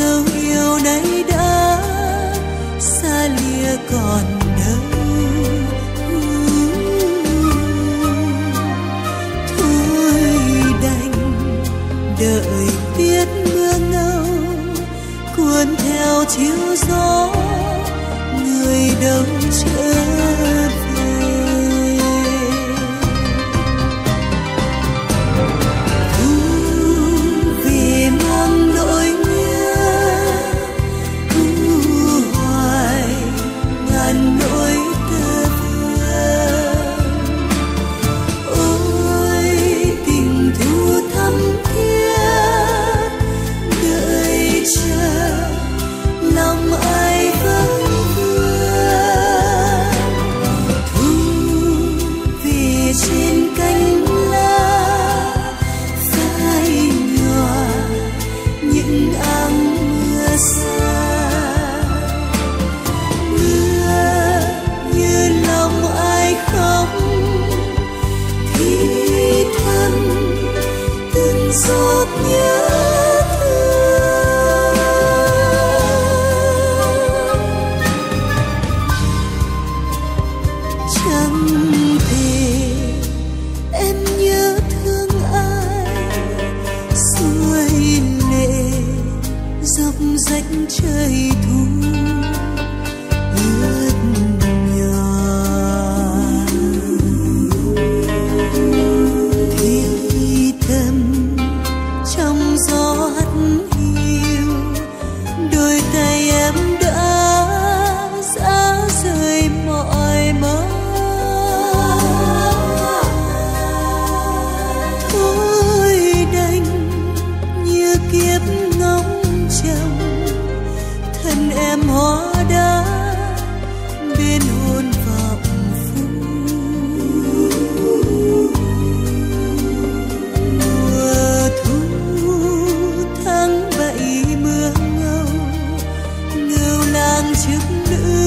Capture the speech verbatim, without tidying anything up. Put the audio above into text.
ngâu yêu nay đã xa lìa còn đâu. Thôi đành đợi biết mưa ngâu cuốn theo chiều gió, người đâu trở về. Thu về mang nỗi nhớ, thu hoài ngàn nỗi tơ vương. Ôi tình thu thắm thiết đợi chờ, lòng ai vẫn vương. Thu về trên cánh lá phai nhòa những áng mưa xa. Mưa như lòng ai khóc thì thầm từng giọt nhớ thương. Chẳng thể em nhớ thương ai, xuôi lệ dốc rách trời thu ướt nhòa. Thì thầm trong gió hắt hiu, đôi tay em đã giá rời mọi mơ. Thôi đành như kiếp ngóng trông, thân em hóa đá bên hồn vọng phu. Mùa thu tháng bảy mưa ngâu, ngâu lang trước nữ